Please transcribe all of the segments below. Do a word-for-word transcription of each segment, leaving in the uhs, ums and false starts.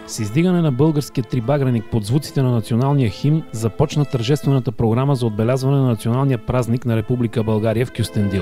С издигане на българския трибагреник под звуците на националния химн започна тържествената програма за отбелязване на националния празник на Република България в Кюстендил.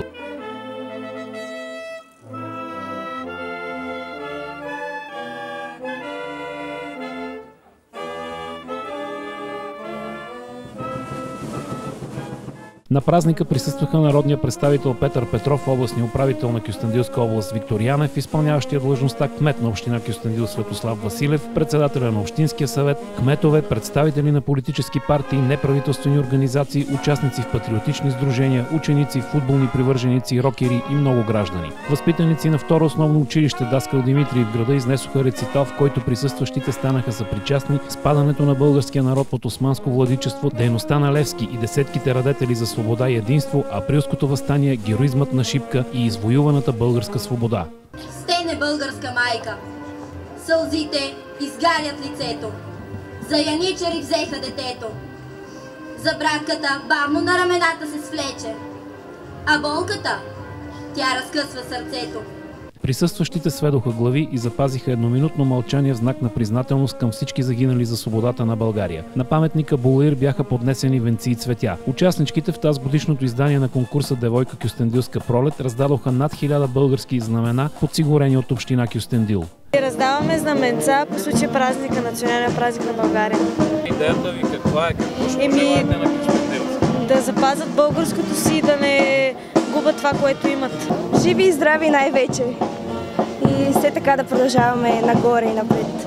На празника присъстваха народния представител Петър Петров, областния управител на Кюстендилска област Виктор Янев, изпълняващия длъжността кмет на община Кюстендил Светослав Василев, председателя на Общинския съвет, кметове, представители на политически партии, неправителствени организации, участници в патриотични сдружения, ученици, футболни привърженици, рокери и много граждани. Възпитаници на второ основно училище Даскал Димитрий в града изнесоха рецитал, в който присъстващите станаха съпричастни с падането на българския народ под османско владичество, дейността на Левски и десетките радетели за свобода и единство, априлското въстание, героизмът на Шипка и извоюваната българска свобода. Стене българска майка, сълзите изгарят лицето, за яничари взеха детето, за братката бавно на рамената се свлече, а болката, тя разкъсва сърцето. Присъстващите сведоха глави и запазиха едноминутно мълчание в знак на признателност към всички загинали за свободата на България. На паметника Булаир бяха поднесени венци и цветя. Участничките в тази годишното издание на конкурса Девойка Кюстендилска пролет раздадоха над хиляда български знамена, подсигурени от община Кюстендил. Раздаваме знаменца по случай празника, националния празник на България. Идеята ви каква е? Какво ще пожелаете на кюстендилците? Да запазят българското си, да не губят това, което имат. Живи и здрави най-вече. И все така да продължаваме нагоре и напред.